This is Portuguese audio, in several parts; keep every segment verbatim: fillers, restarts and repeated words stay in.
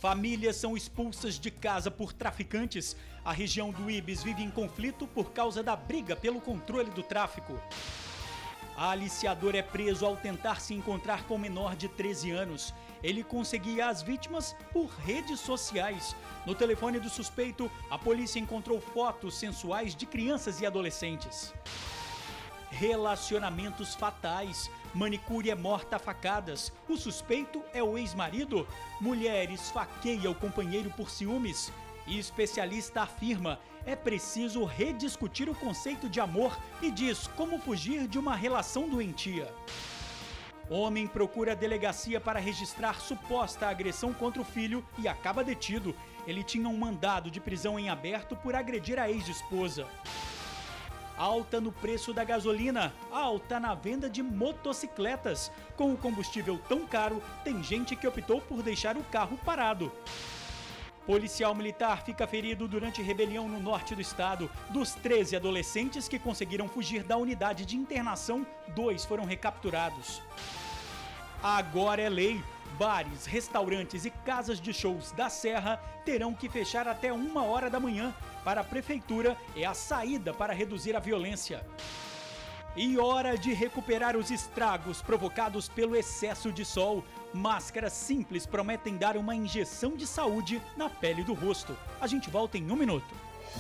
Famílias são expulsas de casa por traficantes. A região do Ibis vive em conflito por causa da briga pelo controle do tráfico. Aliciador é preso ao tentar se encontrar com menor de treze anos. Ele conseguia as vítimas por redes sociais. No telefone do suspeito, a polícia encontrou fotos sensuais de crianças e adolescentes. Relacionamentos fatais. Manicure é morta a facadas. O suspeito é o ex-marido. Mulher esfaqueia o companheiro por ciúmes. E especialista afirma: é preciso rediscutir o conceito de amor e diz como fugir de uma relação doentia. Homem procura a delegacia para registrar suposta agressão contra o filho e acaba detido. Ele tinha um mandado de prisão em aberto por agredir a ex-esposa. Alta no preço da gasolina, alta na venda de motocicletas. Com o combustível tão caro, tem gente que optou por deixar o carro parado. Policial militar fica ferido durante rebelião no norte do estado. Dos treze adolescentes que conseguiram fugir da unidade de internação, dois foram recapturados. Agora é lei. Bares, restaurantes e casas de shows da Serra terão que fechar até uma hora da manhã. Para a prefeitura, é a saída para reduzir a violência. E hora de recuperar os estragos provocados pelo excesso de sol. Máscaras simples prometem dar uma injeção de saúde na pele do rosto. A gente volta em um minuto.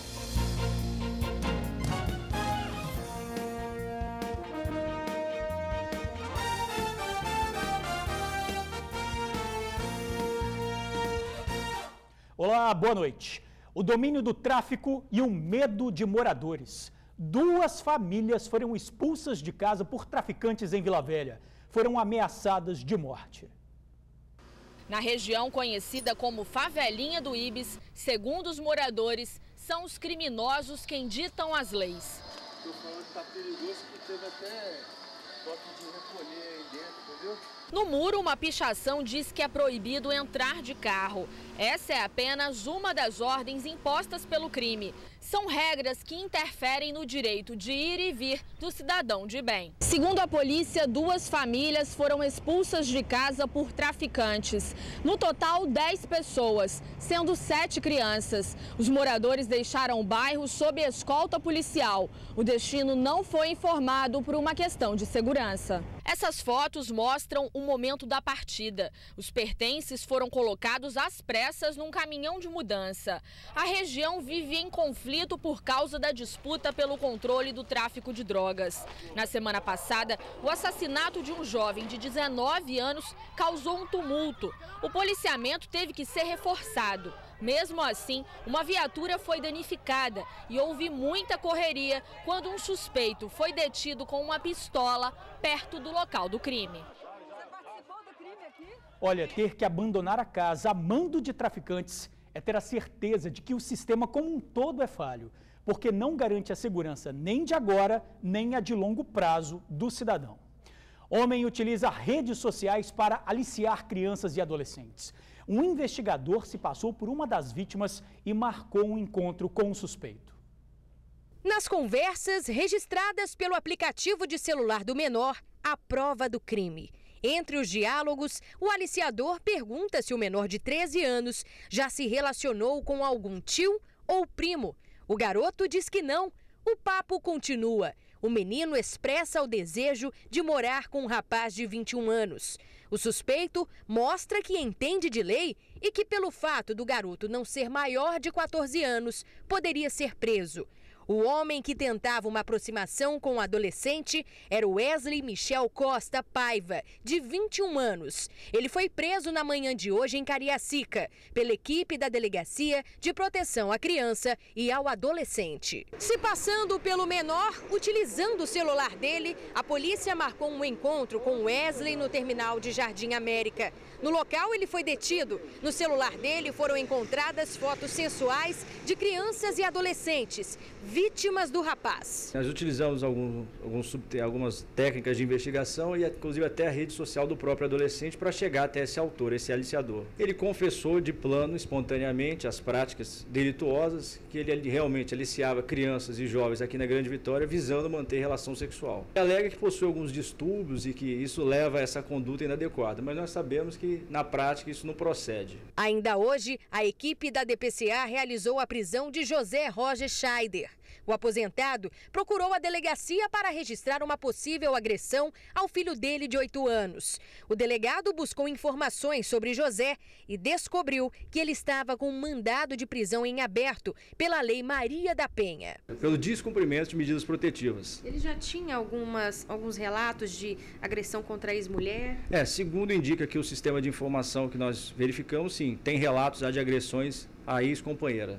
Olá, boa noite. O domínio do tráfico e o medo de moradores. Duas famílias foram expulsas de casa por traficantes em Vila Velha. Foram ameaçadas de morte. Na região conhecida como Favelinha do Ibis, segundo os moradores, são os criminosos quem ditam as leis. Estou falando que tá perigoso, que teve até toque de recolher aí dentro, entendeu? No muro, uma pichação diz que é proibido entrar de carro. Essa é apenas uma das ordens impostas pelo crime. São regras que interferem no direito de ir e vir do cidadão de bem. Segundo a polícia, duas famílias foram expulsas de casa por traficantes. No total, dez pessoas, sendo sete crianças. Os moradores deixaram o bairro sob escolta policial. O destino não foi informado por uma questão de segurança. Essas fotos mostram o momento da partida. Os pertences foram colocados às pressas num caminhão de mudança. A região vive em conflito por causa da disputa pelo controle do tráfico de drogas. Na semana passada, o assassinato de um jovem de dezenove anos causou um tumulto. O policiamento teve que ser reforçado. Mesmo assim, uma viatura foi danificada e houve muita correria quando um suspeito foi detido com uma pistola perto do local do crime. Olha, ter que abandonar a casa a mando de traficantes é ter a certeza de que o sistema como um todo é falho, porque não garante a segurança nem de agora, nem a de longo prazo do cidadão. Homem utiliza redes sociais para aliciar crianças e adolescentes. Um investigador se passou por uma das vítimas e marcou um encontro com o suspeito. Nas conversas registradas pelo aplicativo de celular do menor, a prova do crime. Entre os diálogos, o aliciador pergunta se o menor de treze anos já se relacionou com algum tio ou primo. O garoto diz que não. O papo continua. O menino expressa o desejo de morar com um rapaz de vinte e um anos. O suspeito mostra que entende de lei e que, pelo fato do garoto não ser maior de quatorze anos, poderia ser preso. O homem que tentava uma aproximação com o adolescente era o Wesley Michel Costa Paiva, de vinte e um anos. Ele foi preso na manhã de hoje em Cariacica, pela equipe da Delegacia de Proteção à Criança e ao Adolescente. Se passando pelo menor, utilizando o celular dele, a polícia marcou um encontro com Wesley no terminal de Jardim América. No local, ele foi detido. No celular dele foram encontradas fotos sensuais de crianças e adolescentes. vítimas do rapaz. Nós utilizamos algum, alguns, algumas técnicas de investigação e inclusive até a rede social do próprio adolescente para chegar até esse autor, esse aliciador. Ele confessou de plano, espontaneamente, as práticas delituosas que ele realmente aliciava crianças e jovens aqui na Grande Vitória visando manter relação sexual. Ele alega que possui alguns distúrbios e que isso leva a essa conduta inadequada, mas nós sabemos que na prática isso não procede. Ainda hoje, a equipe da D P C A realizou a prisão de José Roger Scheider. O aposentado procurou a delegacia para registrar uma possível agressão ao filho dele de oito anos. O delegado buscou informações sobre José e descobriu que ele estava com um mandado de prisão em aberto pela Lei Maria da Penha. Pelo descumprimento de medidas protetivas. Ele já tinha algumas, alguns relatos de agressão contra a ex-mulher? É, segundo indica que o sistema de informação que nós verificamos, sim, tem relatos já de agressões à ex-companheira.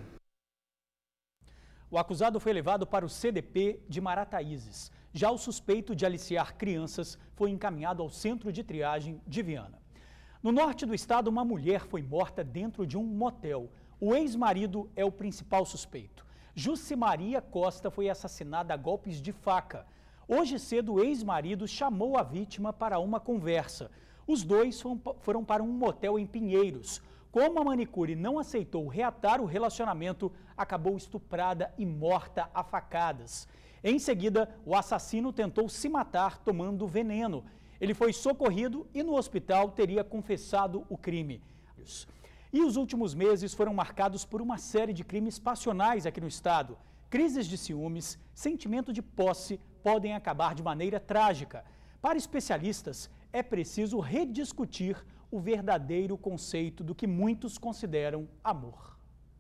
O acusado foi levado para o C D P de Marataízes. Já o suspeito de aliciar crianças foi encaminhado ao centro de triagem de Viana. No norte do estado, uma mulher foi morta dentro de um motel. O ex-marido é o principal suspeito. Jucimaria Costa foi assassinada a golpes de faca. Hoje cedo, o ex-marido chamou a vítima para uma conversa. Os dois foram para um motel em Pinheiros. Como a manicure não aceitou reatar o relacionamento, acabou estuprada e morta a facadas. Em seguida, o assassino tentou se matar tomando veneno. Ele foi socorrido e no hospital teria confessado o crime. E os últimos meses foram marcados por uma série de crimes passionais aqui no estado. Crises de ciúmes, sentimento de posse podem acabar de maneira trágica. Para especialistas, é preciso rediscutir o verdadeiro conceito do que muitos consideram amor.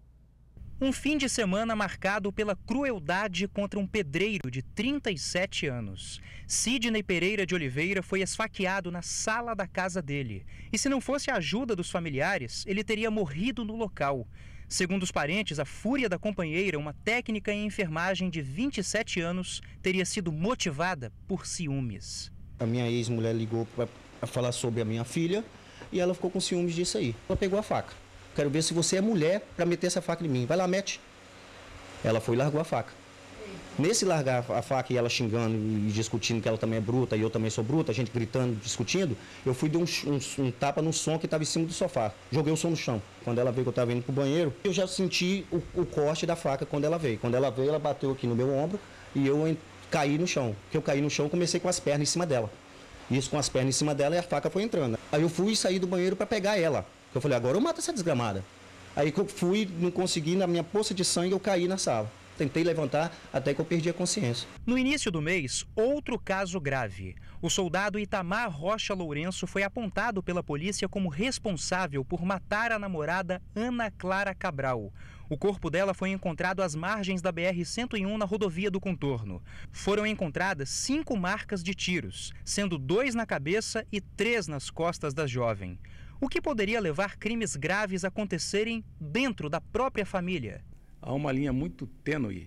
Um fim de semana marcado pela crueldade contra um pedreiro de trinta e sete anos. Sidney Pereira de Oliveira foi esfaqueado na sala da casa dele. E se não fosse a ajuda dos familiares, ele teria morrido no local. Segundo os parentes, a fúria da companheira, uma técnica em enfermagem de vinte e sete anos, teria sido motivada por ciúmes. A minha ex-mulher ligou para falar sobre a minha filha e ela ficou com ciúmes disso aí. Ela pegou a faca. Quero ver se você é mulher para meter essa faca em mim. Vai lá, mete. Ela foi e largou a faca. Nesse largar a faca e ela xingando e discutindo que ela também é bruta e eu também sou bruta, a gente gritando, discutindo, eu fui dar um, um, um tapa no som que estava em cima do sofá. Joguei o som no chão. Quando ela veio que eu estava indo pro banheiro, eu já senti o, o corte da faca quando ela veio. Quando ela veio, ela bateu aqui no meu ombro e eu en... caí no chão. Que eu caí no chão, comecei com as pernas em cima dela. Isso com as pernas em cima dela e a faca foi entrando. Aí eu fui sair do banheiro para pegar ela. Eu falei, agora eu mato essa desgramada. Aí que eu fui, não consegui, na minha poça de sangue, eu caí na sala. Tentei levantar até que eu perdi a consciência. No início do mês, outro caso grave. O soldado Itamar Rocha Lourenço foi apontado pela polícia como responsável por matar a namorada Ana Clara Cabral. O corpo dela foi encontrado às margens da B R cento e um na rodovia do Contorno. Foram encontradas cinco marcas de tiros, sendo dois na cabeça e três nas costas da jovem. O que poderia levar crimes graves a acontecerem dentro da própria família? Há uma linha muito tênue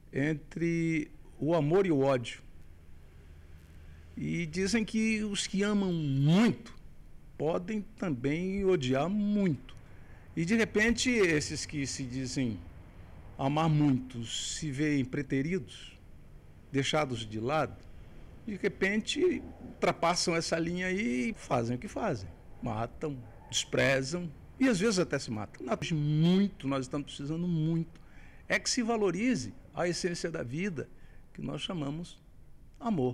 entre o amor e o ódio. E dizem que os que amam muito podem também odiar muito. E de repente esses que se dizem amar muito se veem preteridos, deixados de lado, de repente ultrapassam essa linha aí e fazem o que fazem. Matam, desprezam e às vezes até se matam. Muito, nós estamos precisando muito. É que se valorize a essência da vida, que nós chamamos amor.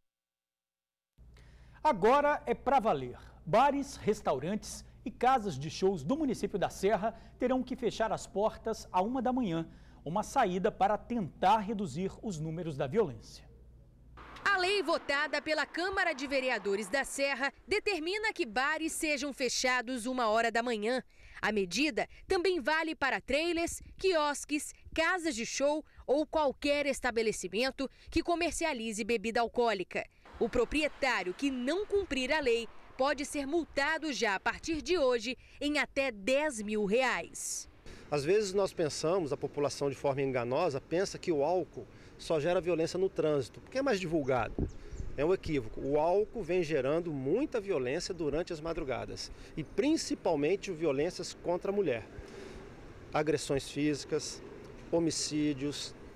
Agora é para valer. Bares, restaurantes e casas de shows do município da Serra terão que fechar as portas à uma da manhã. Uma saída para tentar reduzir os números da violência. A lei votada pela Câmara de Vereadores da Serra determina que bares sejam fechados uma hora da manhã. A medida também vale para trailers, quiosques, casas de show ou qualquer estabelecimento que comercialize bebida alcoólica. O proprietário que não cumprir a lei pode ser multado já a partir de hoje em até dez mil reais. Às vezes nós pensamos, a população de forma enganosa, pensa que o álcool só gera violência no trânsito, porque é mais divulgado. É um equívoco. O álcool vem gerando muita violência durante as madrugadas e principalmente violências contra a mulher. Agressões físicas, homicídios,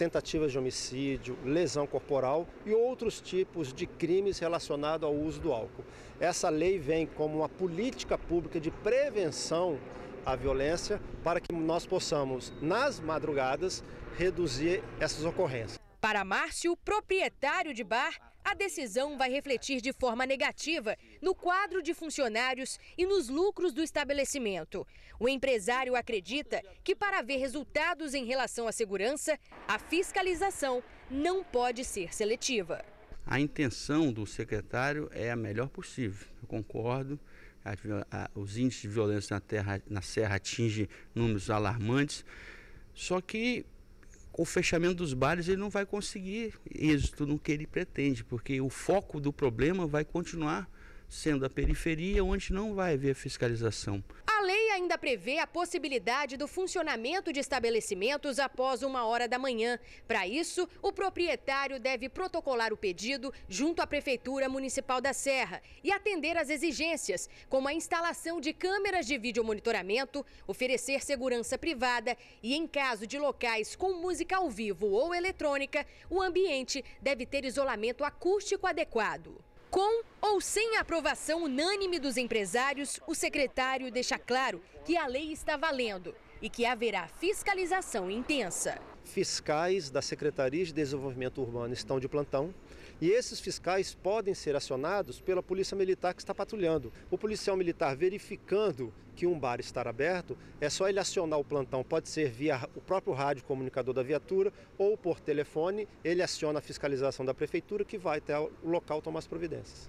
tentativas de homicídio, lesão corporal e outros tipos de crimes relacionados ao uso do álcool. Essa lei vem como uma política pública de prevenção à violência para que nós possamos, nas madrugadas, reduzir essas ocorrências. Para Márcio, proprietário de bar, a decisão vai refletir de forma negativa no quadro de funcionários e nos lucros do estabelecimento. O empresário acredita que, para haver resultados em relação à segurança, a fiscalização não pode ser seletiva. A intenção do secretário é a melhor possível, eu concordo. A, a, os índices de violência na, terra, na Serra atingem números alarmantes, só que com o fechamento dos bares ele não vai conseguir êxito no que ele pretende, porque o foco do problema vai continuar sendo a periferia, onde não vai haver fiscalização. A lei ainda prevê a possibilidade do funcionamento de estabelecimentos após uma hora da manhã. Para isso, o proprietário deve protocolar o pedido junto à Prefeitura Municipal da Serra e atender às exigências, como a instalação de câmeras de videomonitoramento, oferecer segurança privada e, em caso de locais com música ao vivo ou eletrônica, o ambiente deve ter isolamento acústico adequado. Com ou sem a aprovação unânime dos empresários, o secretário deixa claro que a lei está valendo e que haverá fiscalização intensa. Fiscais da Secretaria de Desenvolvimento Urbano estão de plantão e esses fiscais podem ser acionados pela Polícia Militar que está patrulhando. O policial militar verificando que um bar está aberto, é só ele acionar o plantão, pode ser via o próprio rádio comunicador da viatura ou por telefone, ele aciona a fiscalização da prefeitura que vai até o local tomar as providências.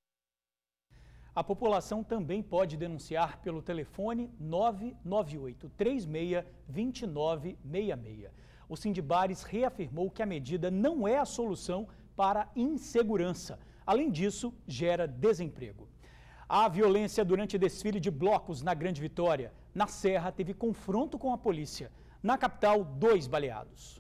A população também pode denunciar pelo telefone nove nove oito três seis, dois nove seis seis. O Sindibares reafirmou que a medida não é a solução para a insegurança. Além disso, gera desemprego. A violência durante desfile de blocos na Grande Vitória. Na Serra, teve confronto com a polícia. Na capital, dois baleados.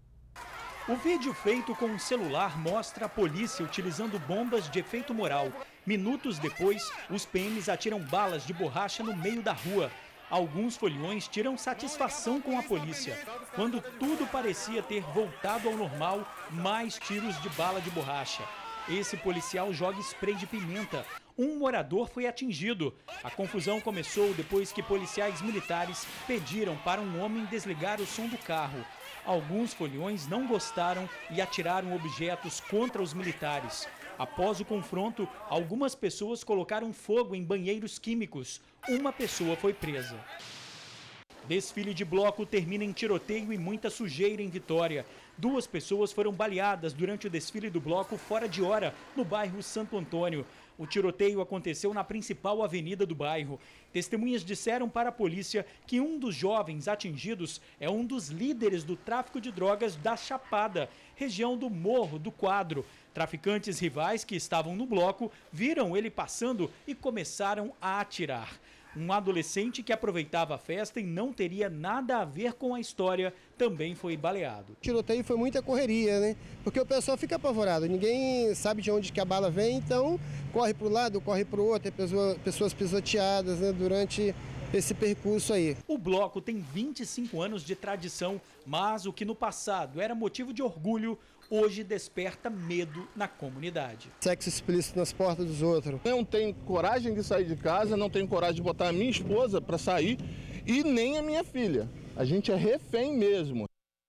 O vídeo feito com um celular mostra a polícia utilizando bombas de efeito moral. Minutos depois, os P Ms atiram balas de borracha no meio da rua. Alguns foliões tiram satisfação com a polícia. Quando tudo parecia ter voltado ao normal, mais tiros de bala de borracha. Esse policial joga spray de pimenta. Um morador foi atingido. A confusão começou depois que policiais militares pediram para um homem desligar o som do carro. Alguns foliões não gostaram e atiraram objetos contra os militares. Após o confronto, algumas pessoas colocaram fogo em banheiros químicos. Uma pessoa foi presa. Desfile de bloco termina em tiroteio e muita sujeira em Vitória. Duas pessoas foram baleadas durante o desfile do bloco fora de hora, no bairro Santo Antônio. O tiroteio aconteceu na principal avenida do bairro. Testemunhas disseram para a polícia que um dos jovens atingidos é um dos líderes do tráfico de drogas da Chapada, região do Morro do Quadro. Traficantes rivais que estavam no bloco viram ele passando e começaram a atirar. Um adolescente que aproveitava a festa e não teria nada a ver com a história também foi baleado. O tiroteio foi muita correria, né? Porque o pessoal fica apavorado, ninguém sabe de onde que a bala vem, então corre para um lado, corre para o outro, tem pessoas pisoteadas, né, durante esse percurso aí. O bloco tem vinte e cinco anos de tradição, mas o que no passado era motivo de orgulho, hoje desperta medo na comunidade. Sexo explícito nas portas dos outros. Eu não tenho coragem de sair de casa, não tenho coragem de botar a minha esposa para sair e nem a minha filha. A gente é refém mesmo.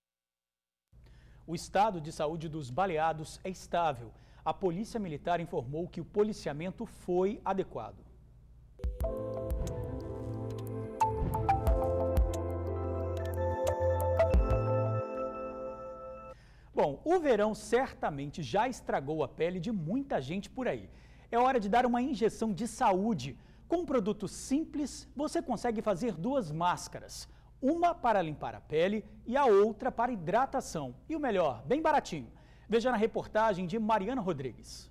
O estado de saúde dos baleados é estável. A Polícia Militar informou que o policiamento foi adequado. Bom, o verão certamente já estragou a pele de muita gente por aí. É hora de dar uma injeção de saúde. Com um produto simples, você consegue fazer duas máscaras. Uma para limpar a pele e a outra para hidratação. E o melhor, bem baratinho. Veja na reportagem de Mariana Rodrigues.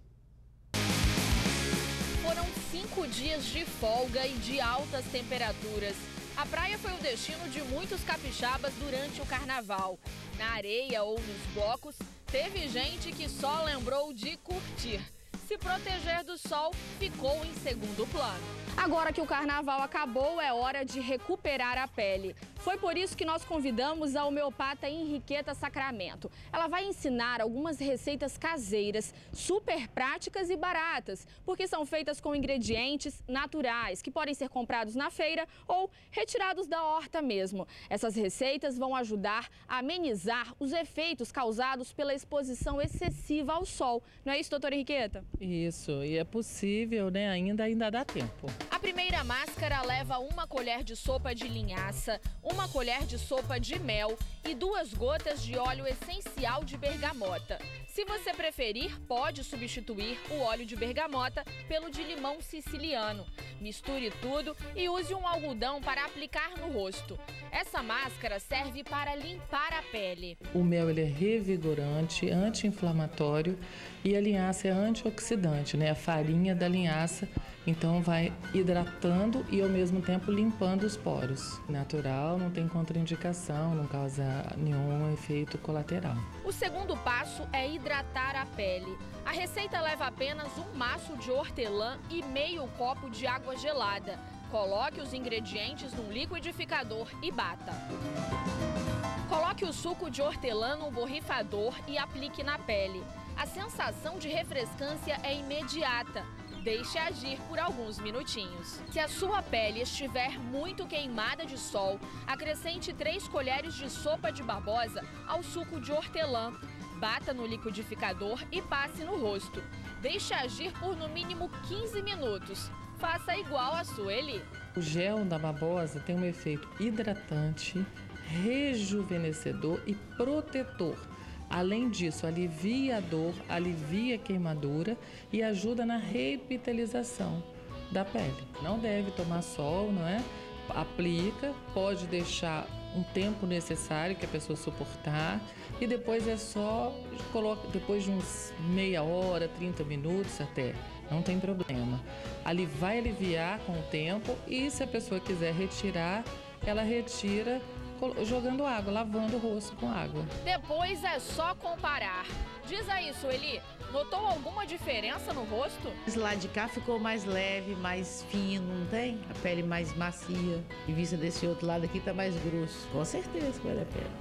Foram cinco dias de folga e de altas temperaturas. A praia foi o destino de muitos capixabas durante o carnaval. Na areia ou nos blocos, teve gente que só lembrou de curtir. Se proteger do sol ficou em segundo plano. Agora que o carnaval acabou, é hora de recuperar a pele. Foi por isso que nós convidamos a homeopata Henriqueta Sacramento. Ela vai ensinar algumas receitas caseiras, super práticas e baratas, porque são feitas com ingredientes naturais, que podem ser comprados na feira ou retirados da horta mesmo. Essas receitas vão ajudar a amenizar os efeitos causados pela exposição excessiva ao sol. Não é isso, doutora Henriqueta? Isso, e é possível, né? Ainda, ainda dá tempo. A primeira máscara leva uma colher de sopa de linhaça, uma colher de sopa de mel e duas gotas de óleo essencial de bergamota. Se você preferir, pode substituir o óleo de bergamota pelo de limão siciliano. Misture tudo e use um algodão para aplicar no rosto. Essa máscara serve para limpar a pele. O mel ele é revigorante, anti-inflamatório e a linhaça é antioxidante, né? A farinha da linhaça, então vai hidratando e ao mesmo tempo limpando os poros. Natural, não tem contraindicação, não causa nenhum efeito colateral. O segundo passo é hidratar a pele. A receita leva apenas um maço de hortelã e meio copo de água gelada. Coloque os ingredientes num liquidificador e bata. Coloque o suco de hortelã no borrifador e aplique na pele. A sensação de refrescância é imediata. Deixe agir por alguns minutinhos. Se a sua pele estiver muito queimada de sol, acrescente três colheres de sopa de babosa ao suco de hortelã. Bata no liquidificador e passe no rosto. Deixe agir por no mínimo quinze minutos. Faça igual a Sueli. O gel da babosa tem um efeito hidratante, rejuvenescedor e protetor. Além disso, alivia a dor, alivia a queimadura e ajuda na revitalização da pele. Não deve tomar sol, não é? Aplica, pode deixar um tempo necessário que a pessoa suportar e depois é só, coloca, depois de uns meia hora, trinta minutos até, não tem problema. Ali vai aliviar com o tempo e se a pessoa quiser retirar, ela retira jogando água, lavando o rosto com água. Depois é só comparar. Diz aí, Sueli, notou alguma diferença no rosto? Esse lado de cá ficou mais leve, mais fino, não tem? A pele mais macia. E vista desse outro lado aqui tá mais grosso. Com certeza que vale a pena.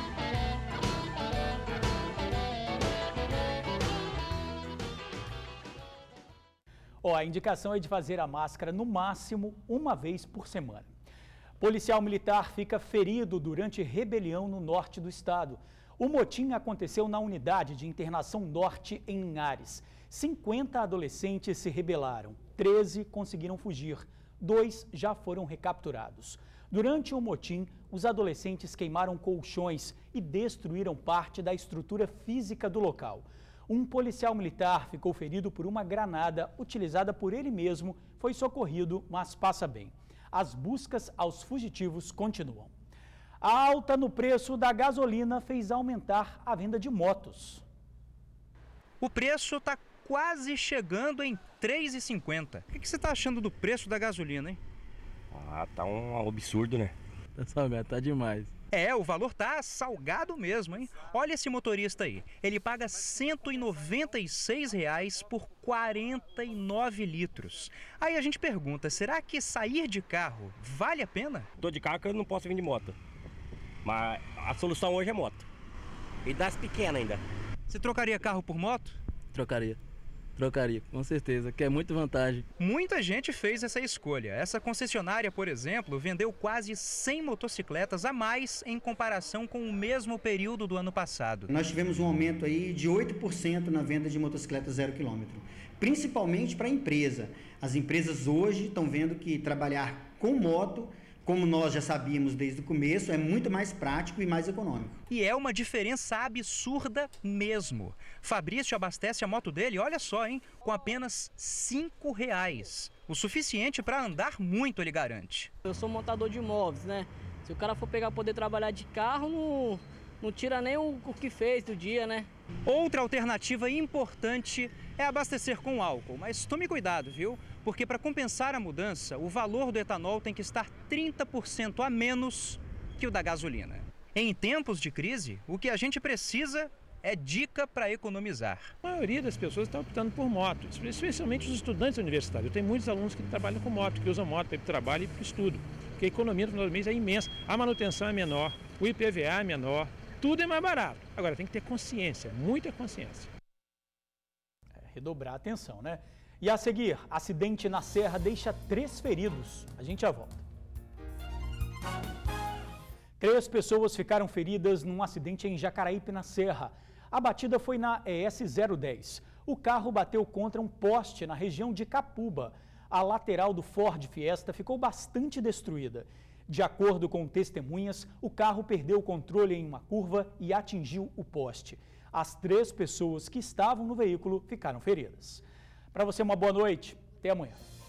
Oh, a indicação é de fazer a máscara no máximo uma vez por semana. Policial militar fica ferido durante rebelião no norte do estado. O motim aconteceu na unidade de internação norte em Linhares. cinquenta adolescentes se rebelaram, treze conseguiram fugir, dois já foram recapturados. Durante o motim, os adolescentes queimaram colchões e destruíram parte da estrutura física do local. Um policial militar ficou ferido por uma granada utilizada por ele mesmo, foi socorrido, mas passa bem. As buscas aos fugitivos continuam. A alta no preço da gasolina fez aumentar a venda de motos. O preço está quase chegando em três reais e cinquenta centavos. O que você está achando do preço da gasolina, hein? Ah, tá um absurdo, né? Tá salgado, tá demais. É, o valor tá salgado mesmo, hein? Olha esse motorista aí. Ele paga cento e noventa e seis reais por quarenta e nove litros. Aí a gente pergunta, será que sair de carro vale a pena? Tô de carro que eu não posso vir de moto. Mas a solução hoje é moto. E das pequenas ainda. Você trocaria carro por moto? Trocaria. Trocaria, com certeza, que é muita vantagem. Muita gente fez essa escolha. Essa concessionária, por exemplo, vendeu quase cem motocicletas a mais em comparação com o mesmo período do ano passado. Nós tivemos um aumento aí de oito por cento na venda de motocicletas zero quilômetro, principalmente para a empresa. As empresas hoje estão vendo que trabalhar com moto, como nós já sabíamos desde o começo, é muito mais prático e mais econômico. E é uma diferença absurda mesmo. Fabrício abastece a moto dele, olha só, hein, com apenas cinco reais. O suficiente para andar muito, ele garante. Eu sou montador de imóveis, né? Se o cara for pegar poder trabalhar de carro, não, não tira nem o, o que fez do dia, né? Outra alternativa importante é abastecer com álcool, mas tome cuidado, viu? Porque para compensar a mudança, o valor do etanol tem que estar trinta por cento a menos que o da gasolina. Em tempos de crise, o que a gente precisa é dica para economizar. A maioria das pessoas está optando por moto, especialmente os estudantes universitários. Eu tenho muitos alunos que trabalham com moto, que usam moto para ir para o trabalho e para o estudo. porque a economia no final do mês é imensa, a manutenção é menor, o I P V A é menor, tudo é mais barato. Agora tem que ter consciência, muita consciência. É, redobrar a atenção, né? E a seguir, acidente na Serra deixa três feridos. A gente já volta. Três pessoas ficaram feridas num acidente em Jacaraípe, na Serra. A batida foi na E S zero dez. O carro bateu contra um poste na região de Capuba. A lateral do Ford Fiesta ficou bastante destruída. De acordo com testemunhas, o carro perdeu o controle em uma curva e atingiu o poste. As três pessoas que estavam no veículo ficaram feridas. Para você, uma boa noite. Até amanhã.